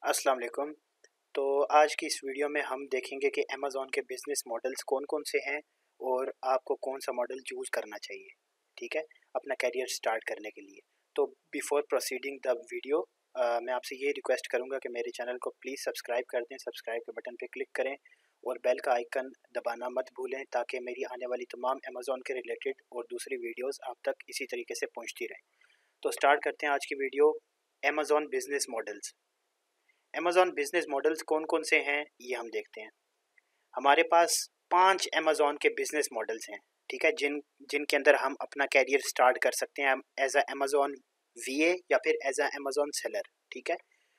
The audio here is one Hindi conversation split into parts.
अस्सलाम वालेकुम। तो आज की इस वीडियो में हम देखेंगे कि अमेज़ॉन के बिज़नेस मॉडल्स कौन-कौन से हैं और आपको कौन-सा मॉडल चूज़ करना चाहिए, ठीक है? अपना करियर स्टार्ट करने के लिए। तो बिफ़ोर प्रोसीडिंग द वीडियो मैं आपसे ये रिक्वेस्ट करूँगा कि मेरे चैनल को प्लीज़ सब्सक्राइब कर दें, सब्सक्राइब के बटन पे क्लिक करें और बेल का आइकन दबाना मत भूलें ताकि मेरी आने वाली तमाम अमेज़ॉन के रिलेटेड और दूसरी वीडियोज़ आप तक इसी तरीके से पहुँचती रहें। तो स्टार्ट करते हैं आज की video. Amazon business models. Amazon business models कौन-कौन से हैं, ये हम देखते हैं। हमारे पास 5 अमेज़ॉन के बिज़नेस मॉडल्स हैं, ठीक है? जिनके अंदर हम अपना करियर स्टार्ट कर सकते हैं एज़ अ अमेज़ॉन वीए या फिर एज़ अ अमेज़ॉन सेलर, ठीक है?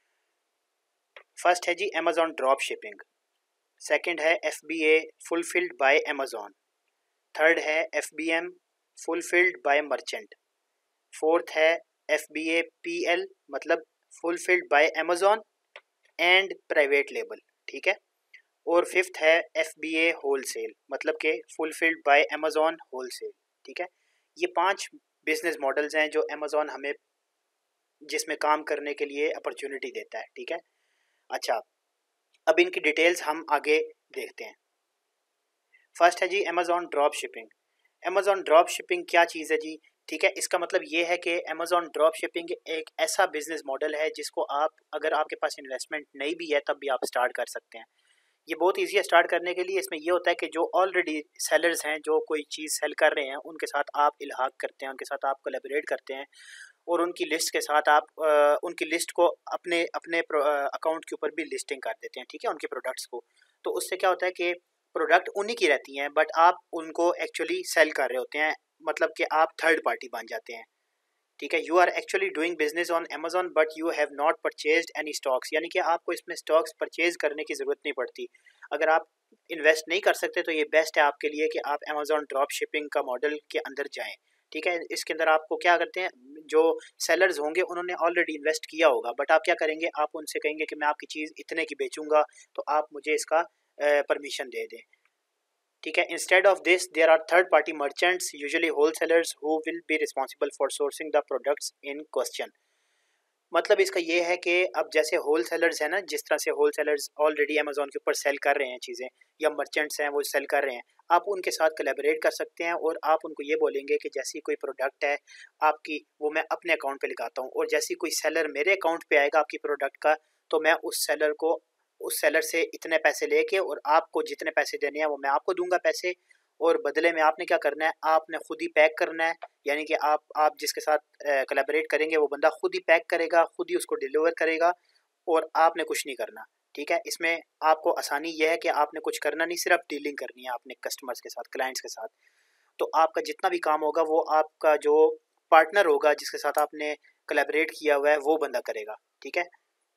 फर्स्ट है जी अमेज़ॉन ड्रॉप शिपिंग, सेकंड है FBA fulfilled by Amazon, third है FBM fulfilled by merchant, fourth है एफबीए पीएल मतलब fulfilled by Amazon and private label, ठीक है? और फिफ्थ है F B A wholesale मतलब के fulfilled by Amazon wholesale, ठीक है? ये 5 बिजनेस मॉडल्स हैं जो अमेज़ॉन हमें जिसमें काम करने के लिए अपॉर्चुनिटी देता है, ठीक है? अच्छा, अब इनकी डिटेल्स हम आगे देखते हैं। फर्स्ट है जी Amazon drop shipping. Amazon drop shipping क्या चीज़ है जी? ठीक है, इसका मतलब ये है कि अमेज़ॉन ड्रॉप शिपिंग एक ऐसा बिजनेस मॉडल है जिसको आप अगर आपके पास इन्वेस्टमेंट नहीं भी है तब भी आप स्टार्ट कर सकते हैं। ये बहुत ईजी है स्टार्ट करने के लिए। इसमें ये होता है कि जो ऑलरेडी सेलर्स हैं जो कोई चीज़ सेल कर रहे हैं उनके साथ आप इल्हाक करते हैं, उनके साथ आप कोलैबोरेट करते हैं और उनकी लिस्ट के साथ आप उनकी लिस्ट को अपने अपने अकाउंट के ऊपर भी लिस्टिंग कर देते हैं, ठीक है, उनके प्रोडक्ट्स को। तो उससे क्या होता है कि प्रोडक्ट उन्हीं की रहती हैं बट आप उनको एक्चुअली सेल कर रहे होते हैं, मतलब कि आप थर्ड पार्टी बन जाते हैं, ठीक है? You are actually doing business on Amazon but you have not purchased any stocks, यानी कि आपको इसमें स्टॉक्स परचेज करने की ज़रूरत नहीं पड़ती। अगर आप इन्वेस्ट नहीं कर सकते तो ये बेस्ट है आपके लिए कि आप अमेज़ॉन ड्रॉप शिपिंग का मॉडल के अंदर जाएँ, ठीक है? इसके अंदर आपको क्या करते हैं, जो सेलर्स होंगे उन्होंने ऑलरेडी इन्वेस्ट किया होगा बट आप क्या करेंगे, आप उनसे कहेंगे कि मैं आपकी चीज़ इतने की बेचूँगा तो आप मुझे इसका परमिशन दे दें, ठीक है? Instead of this there are third party merchants usually wholesalers who will be responsible for sourcing the products in question. मतलब इसका ये है कि अब जैसे होलसेलर्स हैं ना, जिस तरह से होलसेलर्स ऑलरेडी अमेज़ॉन के ऊपर सेल कर रहे हैं चीज़ें या मर्चेंट्स हैं वो सेल कर रहे हैं, आप उनके साथ कोलैबोरेट कर सकते हैं और आप उनको ये बोलेंगे कि जैसी कोई प्रोडक्ट है आपकी वो मैं अपने अकाउंट पे लगाता हूँ और जैसी कोई सेलर मेरे अकाउंट पे आएगा आपकी प्रोडक्ट का तो मैं उस सेलर से इतने पैसे लेके और आपको जितने पैसे देने हैं वो मैं आपको दूंगा पैसे, और बदले में आपने क्या करना है, आपने खुद ही पैक करना है, यानी कि आप जिसके साथ कोलैबोरेट करेंगे वो बंदा खुद ही पैक करेगा, खुद ही उसको डिलीवर करेगा और आपने कुछ नहीं करना, ठीक है? इसमें आपको आसानी यह है कि आपने कुछ करना नहीं, सिर्फ डीलिंग करनी है आपने कस्टमर्स के साथ, क्लाइंट्स के साथ। तो आपका जितना भी काम होगा वो आपका जो पार्टनर होगा जिसके साथ आपने कोलैबोरेट किया हुआ है वो बंदा करेगा, ठीक है?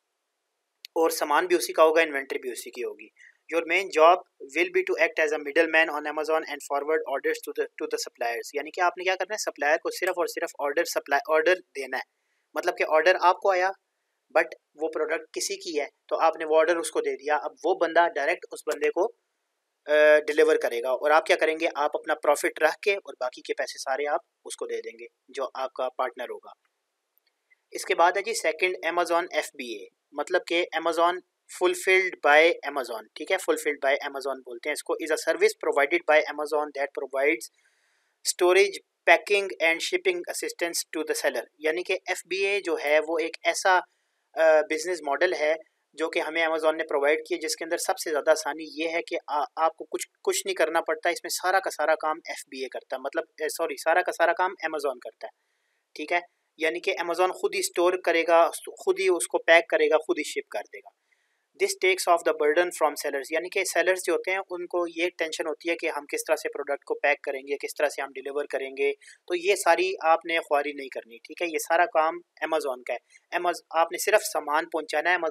और सामान भी उसी का होगा, इन्वेंट्री भी उसी की होगी। Your main job will be to act as a middle man on Amazon and forward orders to the suppliers, यानी कि आपने क्या करना है, सप्लायर को सिर्फ और सिर्फ ऑर्डर देना है। मतलब कि ऑर्डर आपको आया बट वो प्रोडक्ट किसी की है तो आपने वो ऑर्डर उसको दे दिया, अब वो बंदा डायरेक्ट उस बंदे को डिलीवर करेगा और आप क्या करेंगे, आप अपना प्रॉफिट रख के और बाकी के पैसे सारे आप उसको दे देंगे जो आपका पार्टनर होगा। इसके बाद है जी सेकंड अमेजॉन एफबीए, मतलब कि अमेजॉन फुलफिल्ड बाय अमेजॉन, ठीक है? फुलफिल्ड बाय अमेजॉन बोलते हैं इसको। Is a service provided by Amazon that provides storage packing and shipping assistance to the seller, यानी कि एफबीए जो है वो एक ऐसा बिजनेस मॉडल है जो कि हमें अमेजॉन ने प्रोवाइड किया जिसके अंदर सबसे ज़्यादा आसानी ये है कि आपको कुछ नहीं करना पड़ता, इसमें सारा का सारा काम एफबीए करता है, मतलब सॉरी सारा का सारा काम अमेजॉन करता है, ठीक है? यानी कि अमेजॉन खुद ही स्टोर करेगा, खुद ही उसको पैक करेगा, खुद ही शिप कर देगा। This takes off the burden from sellers, यानी कि सेलर्स जो होते हैं उनको ये टेंशन होती है कि हम किस तरह से प्रोडक्ट को पैक करेंगे, किस तरह से हम डिलीवर करेंगे, तो ये सारी आपने ख्वारी नहीं करनी, ठीक है? ये सारा काम अमेजॉन का है। आपने सिर्फ सामान पहुंचाना है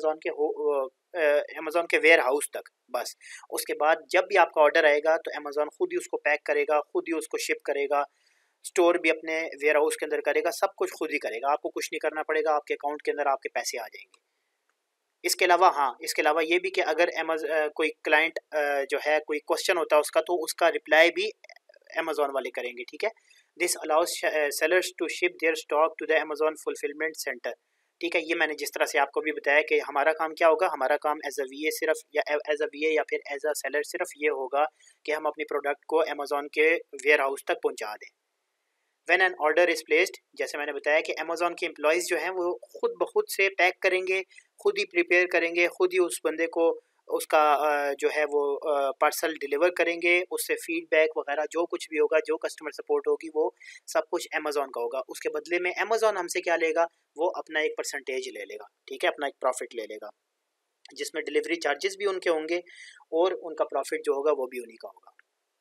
अमेजॉन के वेयर हाउस तक, बस। उसके बाद जब भी आपका ऑर्डर आएगा तो अमेजॉन खुद ही उसको पैक करेगा, खुद ही उसको शिप करेगा, स्टोर भी अपने वेयर हाउस के अंदर करेगा, सब कुछ खुद ही करेगा, आपको कुछ नहीं करना पड़ेगा, आपके अकाउंट के अंदर आपके पैसे आ जाएंगे। इसके अलावा हाँ, इसके अलावा ये भी कि अगर कोई क्लाइंट जो है कोई क्वेश्चन होता है उसका तो उसका रिप्लाई भी अमेजोन वाले करेंगे, ठीक है? This allows sellers to ship their stock to the Amazon fulfilment center, ठीक है। ये मैंने जिस तरह से आपको भी बताया कि हमारा काम क्या होगा, हमारा काम एज अ वीए सिर्फ या एज अ वीए या फिर एज अ सेलर सिर्फ ये होगा कि हम अपनी प्रोडक्ट को अमेज़ॉन के वेयर हाउस तक पहुंचा दें। When an order is placed, जैसे मैंने बताया कि अमेज़ॉन के एम्प्लॉयज़ जो हैं वो खुद ब खुद से पैक करेंगे, खुद ही प्रिपेयर करेंगे, खुद ही उस बंदे को उसका जो है वो पार्सल डिलीवर करेंगे, उससे फीडबैक वगैरह जो कुछ भी होगा, जो कस्टमर सपोर्ट होगी, वो सब कुछ अमेज़ॉन का होगा। उसके बदले में अमेज़ॉन हमसे क्या लेगा, वो अपना एक परसेंटेज ले लेगा, ठीक है, अपना एक प्रॉफिट ले लेगा, जिसमें डिलीवरी चार्जेस भी उनके होंगे और उनका प्रॉफिट जो होगा वो भी उन्हीं का होगा।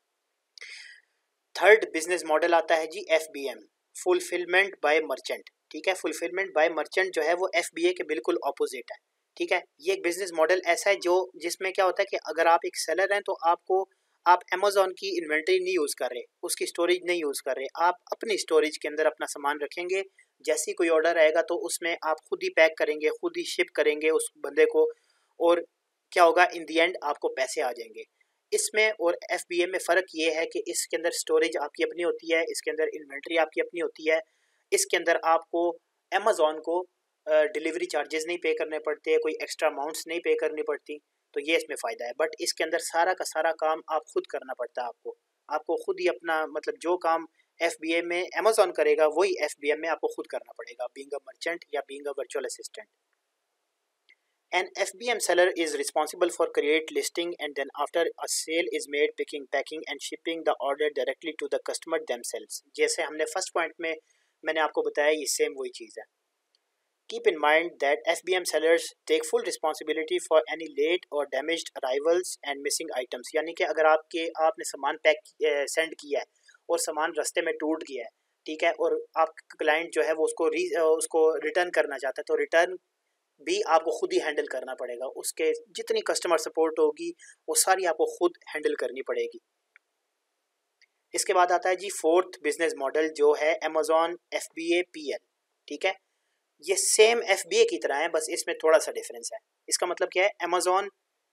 थर्ड बिजनेस मॉडल आता है जी FBM, फुलफिलमेंट बाय मर्चेंट, ठीक है। फुलफिलमेंट बाय मर्चेंट जो है वो FBA के बिल्कुल ऑपोजिट है, ठीक है। ये एक बिजनेस मॉडल ऐसा है जो जिसमें क्या होता है कि अगर आप एक सेलर हैं तो आप अमेज़ॉन की इन्वेंट्री नहीं यूज़ कर रहे, उसकी स्टोरेज नहीं यूज़ कर रहे, आप अपनी स्टोरेज के अंदर अपना सामान रखेंगे। जैसे ही कोई ऑर्डर आएगा तो उसमें आप खुद ही पैक करेंगे, खुद ही शिप करेंगे उस बंदे को, और क्या होगा, इन दी एंड आपको पैसे आ जाएंगे। इसमें और FBA में फ़र्क ये है कि इसके अंदर स्टोरेज आपकी अपनी होती है, इसके अंदर इन्वेंट्री आपकी अपनी होती है, इसके अंदर आपको अमेज़ॉन को डिलीवरी चार्जेस नहीं पे करने पड़ते, कोई एक्स्ट्रा अमाउंट्स नहीं पे करनी पड़ती, तो ये इसमें फ़ायदा है। बट इसके अंदर सारा का सारा काम आप खुद करना पड़ता है, आपको खुद ही अपना मतलब जो काम FBA में अमेज़ॉन करेगा वही FBM में आपको खुद करना पड़ेगा, बीइंग अ मर्चेंट या being a virtual assistant. An FBM seller is responsible for create listing and then after a sale is made picking, packing and shipping the order directly to the customer themselves। जैसे हमने फर्स्ट पॉइंट में मैंने आपको बताया, ये सेम वही चीज़ है। Keep in mind that FBM sellers take full responsibility for any late or damaged arrivals and missing items। यानी कि अगर आपने सामान सेंड किया है और सामान रास्ते में टूट गया है, ठीक है, और आप क्लाइंट जो है वो उसको रिटर्न करना चाहता है, तो रिटर्न भी आपको खुद ही हैंडल करना पड़ेगा। उसके जितनी कस्टमर सपोर्ट होगी वो सारी आपको खुद हैंडल करनी पड़ेगी। इसके बाद आता है जी फोर्थ बिजनेस मॉडल जो है अमेज़ॉन FBA PL, ठीक है। ये सेम FBA की तरह है, बस इसमें थोड़ा सा डिफरेंस है। इसका मतलब क्या है, Amazon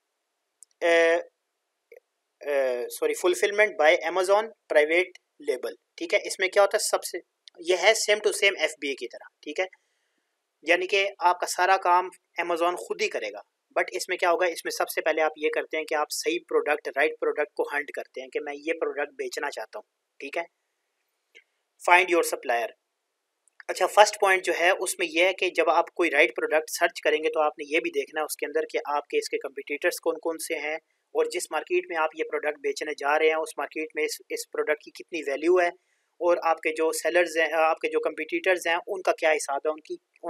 fulfilment by Amazon private label, ठीक है। इसमें क्या होता है, सबसे ये है सेम टू सेम FBA की तरह, ठीक है। यानी कि आपका सारा काम अमेज़ॉन खुद ही करेगा, बट इसमें क्या होगा, इसमें सबसे पहले आप ये करते हैं कि आप सही प्रोडक्ट, राइट प्रोडक्ट को हंट करते हैं कि मैं ये प्रोडक्ट बेचना चाहता हूँ, ठीक है। Find your supplier. अच्छा, फर्स्ट पॉइंट जो है उसमें यह है कि जब आप कोई राइट प्रोडक्ट सर्च करेंगे तो आपने ये भी देखना है उसके अंदर कि आपके इसके कंपटीटर्स कौन कौन से हैं, और जिस मार्केट में आप ये प्रोडक्ट बेचने जा रहे हैं उस मार्केट में इस प्रोडक्ट की कितनी वैल्यू है, और आपके जो सेलर्स हैं, आपके जो कंपटीटर्स हैं, उनका क्या हिसाब है,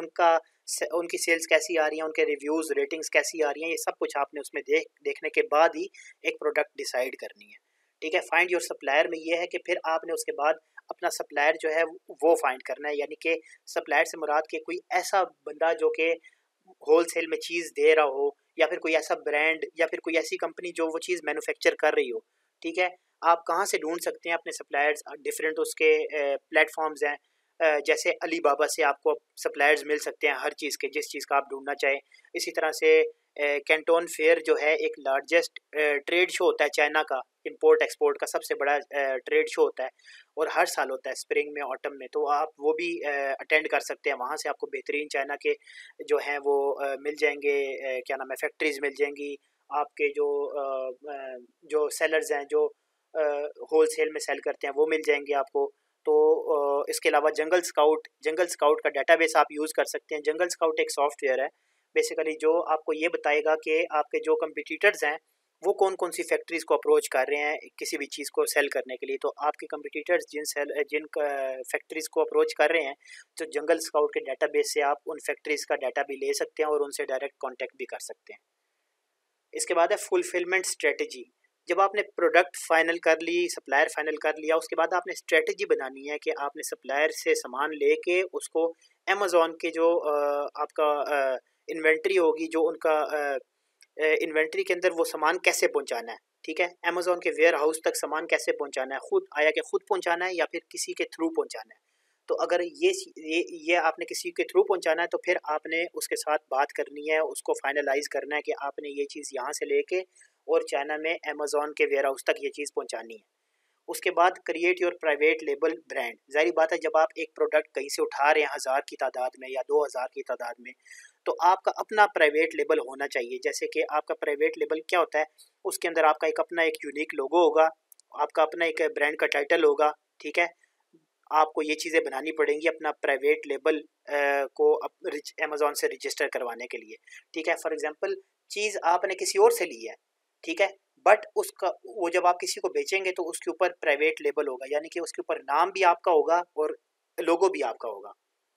उनकी सेल्स कैसी आ रही हैं, उनके रिव्यूज़ रेटिंग्स कैसी आ रही हैं, ये सब कुछ आपने उसमें देखने के बाद ही एक प्रोडक्ट डिसाइड करनी है, ठीक है। फाइंड योर सप्लायर में ये है कि फिर आपने उसके बाद अपना सप्लायर जो है वो फाइंड करना है। यानी कि सप्लायर से मुराद के कोई ऐसा बंदा जो कि होलसेल में चीज़ दे रहा हो, या फिर कोई ऐसा ब्रांड या फिर कोई ऐसी कंपनी जो वो चीज़ मैन्युफैक्चर कर रही हो, ठीक है। आप कहाँ से ढूंढ सकते हैं अपने सप्लायर्स, डिफरेंट उसके प्लेटफॉर्म्स हैं, जैसे अली बाबा से आपको सप्लायर्स मिल सकते हैं हर चीज़ के, जिस चीज़ का आप ढूंढना चाहें। इसी तरह से कैंटोन फेयर जो है एक लार्जेस्ट ट्रेड शो होता है चाइना का, इंपोर्ट एक्सपोर्ट का सबसे बड़ा ट्रेड शो होता है, और हर साल होता है स्प्रिंग में, ऑटम में, तो आप वो भी अटेंड कर सकते हैं। वहाँ से आपको बेहतरीन चाइना के जो हैं वो मिल जाएंगे, क्या नाम है, फैक्ट्रीज मिल जाएंगी। आपके जो सेलर्स हैं जो होलसेल में सेल करते हैं वो मिल जाएंगे आपको। तो इसके अलावा जंगल स्काउट का डेटाबेस आप यूज़ कर सकते हैं। जंगल स्काउट एक सॉफ्टवेयर है बेसिकली जो आपको ये बताएगा कि आपके जो कंपटीटर्स हैं वो कौन कौन सी फैक्ट्रीज़ को अप्रोच कर रहे हैं किसी भी चीज़ को सेल करने के लिए। तो आपके कंपटीटर्स जिन फैक्ट्रीज़ को अप्रोच कर रहे हैं, तो जंगल स्काउट के डेटाबेस से आप उन फैक्ट्रीज़ का डाटा भी ले सकते हैं और उनसे डायरेक्ट कॉन्टैक्ट भी कर सकते हैं। इसके बाद है फुलफिलमेंट स्ट्रेटजी। जब आपने प्रोडक्ट फाइनल कर ली, सप्लायर फाइनल कर लिया, उसके बाद आपने स्ट्रेटजी बनानी है कि आपने सप्लायर से सामान लेके उसको अमेज़ॉन के जो आपका इन्वेंट्री होगी, जो उनका इन्वेंट्री के अंदर वो सामान कैसे पहुंचाना है, ठीक है। अमेज़ॉन के वेयर हाउस तक सामान कैसे पहुंचाना है, खुद पहुंचाना है या फिर किसी के थ्रू पहुंचाना है। तो अगर ये आपने किसी के थ्रू पहुंचाना है तो फिर आपने उसके साथ बात करनी है, उसको फाइनलाइज करना है कि आपने ये चीज़ यहाँ से लेके और चाइना में अमेज़ॉन के वेयर हाउस तक ये चीज़ पहुंचानी है। उसके बाद create your private label brand. ज़ाहिर बात है, जब आप एक प्रोडक्ट कहीं से उठा रहे हैं 1000 की तादाद में या 2000 की तादाद में, तो आपका अपना प्राइवेट लेबल होना चाहिए। जैसे कि आपका प्राइवेट लेबल क्या होता है, उसके अंदर आपका अपना एक यूनिक लोगो होगा, आपका अपना एक ब्रांड का टाइटल होगा, ठीक है। आपको ये चीज़ें बनानी पड़ेंगी अपना प्राइवेट लेबल को अमेज़ॉन से रजिस्टर करवाने के लिए, ठीक है। फॉर एग्जांपल चीज़ आपने किसी और से ली है, ठीक है, बट उसका वो जब आप किसी को बेचेंगे तो उसके ऊपर प्राइवेट लेबल होगा, यानी कि उसके ऊपर नाम भी आपका होगा और लोगो भी आपका होगा।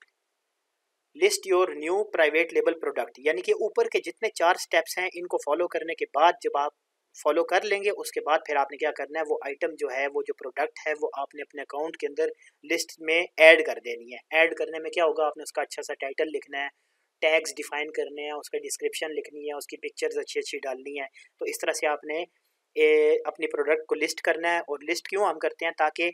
List your new private label product, यानी कि ऊपर के जितने 4 स्टेप्स हैं इनको फॉलो करने के बाद जब आप फॉलो कर लेंगे उसके बाद फिर आपने क्या करना है, वो आइटम जो है, वो जो प्रोडक्ट है, वो आपने अपने अकाउंट के अंदर लिस्ट में ऐड कर देनी है। ऐड करने में क्या होगा, आपने उसका अच्छा सा टाइटल लिखना है, टैग्स डिफाइन करने हैं, उसका डिस्क्रिप्शन लिखनी है, उसकी पिक्चर्स अच्छी अच्छी डालनी है। तो इस तरह से आपने अपनी प्रोडक्ट को लिस्ट करना है। और लिस्ट क्यों हम करते हैं, ताकि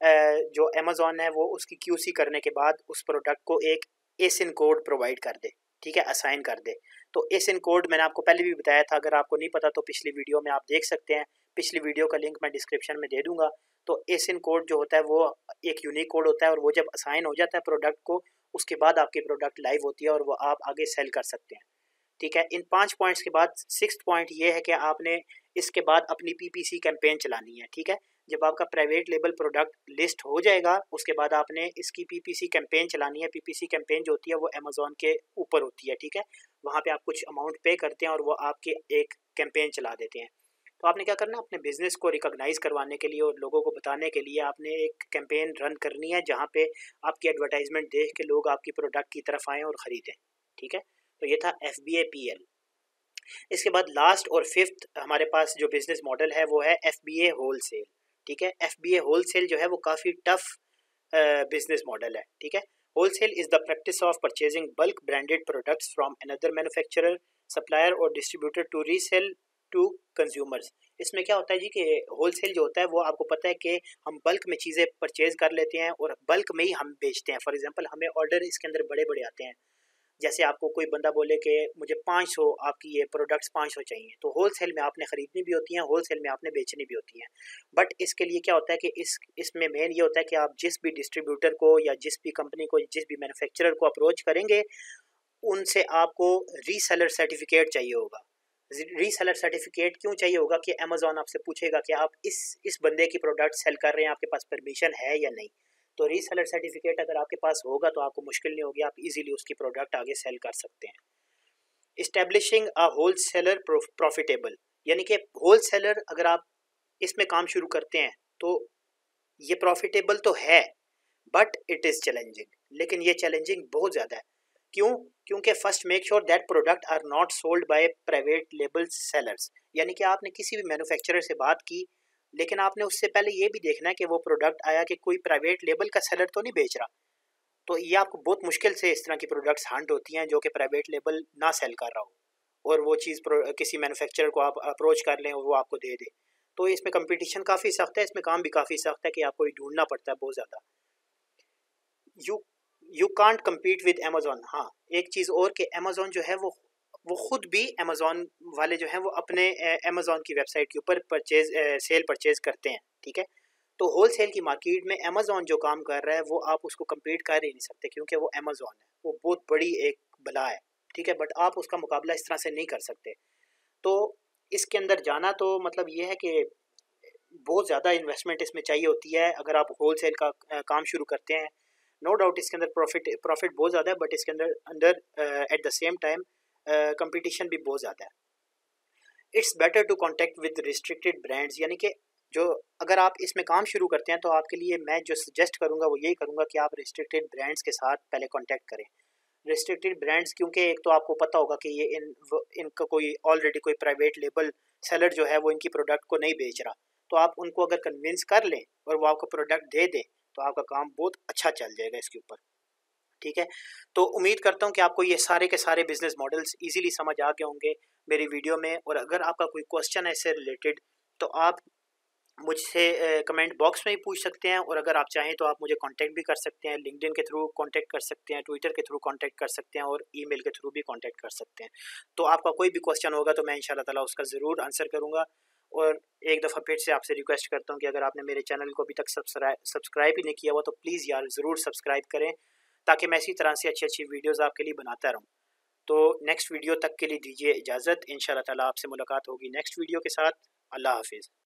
जो अमेज़ॉन है वो उसकी QC करने के बाद उस प्रोडक्ट को एक एसिन कोड प्रोवाइड कर दे, ठीक है, असाइन कर दे। तो एसिन कोड मैंने आपको पहले भी बताया था, अगर आपको नहीं पता तो पिछली वीडियो में आप देख सकते हैं, पिछली वीडियो का लिंक मैं डिस्क्रिप्शन में दे दूंगा। तो एसिन कोड जो होता है वो एक यूनिक कोड होता है और वो जब असाइन हो जाता है प्रोडक्ट को, उसके बाद आपकी प्रोडक्ट लाइव होती है और वो आप आगे सेल कर सकते हैं, ठीक है। इन 5 पॉइंट्स के बाद 6th पॉइंट ये है कि आपने इसके बाद अपनी PPC कैंपेन चलानी है, ठीक है। जब आपका प्राइवेट लेबल प्रोडक्ट लिस्ट हो जाएगा उसके बाद आपने इसकी PPC कैंपेन चलानी है। PPC कैंपेन जो होती है वो अमेज़ॉन के ऊपर होती है, ठीक है। वहाँ पे आप कुछ अमाउंट पे करते हैं और वो आपके एक कैंपेन चला देते हैं। तो आपने क्या करना है, अपने बिजनेस को रिकॉग्नाइज करवाने के लिए और लोगों को बताने के लिए आपने एक कैंपेन रन करनी है जहाँ पे आपकी एडवर्टाइजमेंट देख के लोग आपकी प्रोडक्ट की तरफ आएँ और ख़रीदें, ठीक है। तो ये था FBA PL। इसके बाद लास्ट और 5th हमारे पास जो बिजनेस मॉडल है वो है FBA होलसेल, ठीक है। FBA होलसेल जो है वो काफ़ी टफ बिजनेस मॉडल है, ठीक है। Wholesale is the practice of purchasing bulk branded products from another manufacturer, supplier और distributor to resell to consumers. इसमें क्या होता है जी कि होलसेल जो होता है वो आपको पता है कि हम बल्क में चीज़ें परचेज कर लेते हैं और बल्क में ही हम बेचते हैं। फॉर एग्जांपल हमें ऑर्डर इसके अंदर बड़े बड़े आते हैं, जैसे आपको कोई बंदा बोले कि मुझे 500 आपकी ये प्रोडक्ट्स 500 चाहिए, तो होलसेल में आपने ख़रीदनी भी होती हैं, होलसेल में आपने बेचनी भी होती हैं। बट इसके लिए क्या होता है कि इसमें मेन ये होता है कि आप जिस भी डिस्ट्रीब्यूटर को या जिस भी कंपनी को, जिस भी मैन्युफैक्चरर को अप्रोच करेंगे उनसे आपको रीसेलर सर्टिफिकेट चाहिए होगा। रीसेलर सर्टिफिकेट क्यों चाहिए होगा कि अमेज़ॉन आपसे पूछेगा कि आप इस बंदे की प्रोडक्ट सेल कर रहे हैं, आपके पास परमिशन है या नहीं। तो रीसेलर सर्टिफिकेट अगर आपके पास होगा तो आपको मुश्किल नहीं होगी, आप इजीली उसकी प्रोडक्ट आगे सेल कर सकते हैं। इस्टेब्लिशिंग अ होलसेलर प्रॉफिटेबल, यानी कि होलसेलर अगर आप इसमें काम शुरू करते हैं तो ये प्रॉफिटेबल तो है बट इट इज़ चैलेंजिंग, लेकिन ये चैलेंजिंग बहुत ज़्यादा है। क्यों? क्योंकि first make sure that product are not sold by private label sellers, यानी कि आपने किसी भी मैन्युफैक्चरर से बात की लेकिन आपने उससे पहले ये भी देखना है कि वो प्रोडक्ट आया कि कोई प्राइवेट लेबल का सेलर तो नहीं बेच रहा। तो ये आपको बहुत मुश्किल से इस तरह की प्रोडक्ट्स हंट होती हैं जो कि प्राइवेट लेबल ना सेल कर रहा हो और वो चीज़ किसी मैन्युफैक्चरर को आप अप्रोच कर लें और वो आपको दे दे। तो इसमें कंपटीशन काफ़ी सख्त है, इसमें काम भी काफ़ी सख्त है कि आपको ये ढूंढना पड़ता है बहुत ज़्यादा। You you can't compete with Amazon. हाँ, एक चीज़ और कि अमेज़ॉन जो है वो खुद भी अमेज़ॉन वाले जो हैं वो अपने अमेज़ॉन की वेबसाइट के ऊपर सेल परचेज करते हैं, ठीक है। तो होलसेल की मार्केट में अमेज़ॉन जो काम कर रहा है वो आप उसको कम्पीट कर ही नहीं सकते क्योंकि वो अमेज़ॉन है, वो बहुत बड़ी एक बला है, ठीक है। बट आप उसका मुकाबला इस तरह से नहीं कर सकते। तो इसके अंदर जाना तो मतलब ये है कि बहुत ज़्यादा इन्वेस्टमेंट इसमें चाहिए होती है अगर आप होलसेल का काम शुरू करते हैं। नो डाउट इसके अंदर प्रॉफिट बहुत ज़्यादा है बट इसके अंदर अंदर at the same time competition भी बहुत ज़्यादा है। It's better to contact with restricted brands, यानी कि जो अगर आप इसमें काम शुरू करते हैं तो आपके लिए मैं जो सजेस्ट करूँगा वो यही करूँगा कि आप रिस्ट्रिक्टेड ब्रांड्स के साथ पहले कॉन्टैक्ट करें। रिस्ट्रिक्टेड ब्रांड्स क्योंकि एक तो आपको पता होगा कि ये इनका कोई ऑलरेडी कोई प्राइवेट लेबल सेलर जो है वो इनकी प्रोडक्ट को नहीं बेच रहा, तो आप उनको अगर कन्विंस कर लें और वो आपको प्रोडक्ट दे दें तो आपका काम बहुत अच्छा चल जाएगा इसके ऊपर, ठीक है। तो उम्मीद करता हूँ कि आपको ये सारे के सारे बिजनेस मॉडल्स इजीली समझ आ गए होंगे मेरी वीडियो में। और अगर आपका कोई क्वेश्चन है इससे रिलेटेड तो आप मुझसे कमेंट बॉक्स में ही पूछ सकते हैं, और अगर आप चाहें तो आप मुझे कांटेक्ट भी कर सकते हैं, लिंक्डइन के थ्रू कांटेक्ट कर सकते हैं, ट्विटर के थ्रू कांटेक्ट कर सकते हैं, और ईमेल के थ्रू भी कांटेक्ट कर सकते हैं। तो आपका कोई भी क्वेश्चन होगा तो मैं इंशाल्लाह ताला उसका ज़रूर आंसर करूँगा। और एक दफ़ा फिर से आपसे रिक्वेस्ट करता हूँ कि अगर आपने मेरे चैनल को अभी तक सब्सक्राइब ही नहीं किया हुआ तो प्लीज़ यार ज़रूर सब्सक्राइब करें, ताकि मैं इसी तरह से अच्छी अच्छी वीडियोज़ आपके लिए बनाता रहूँ। तो नेक्स्ट वीडियो तक के लिए दीजिए इजाज़त। इंशाल्लाह ताला आपसे मुलाकात होगी नेक्स्ट वीडियो के साथ। अल्लाह हाफिज़।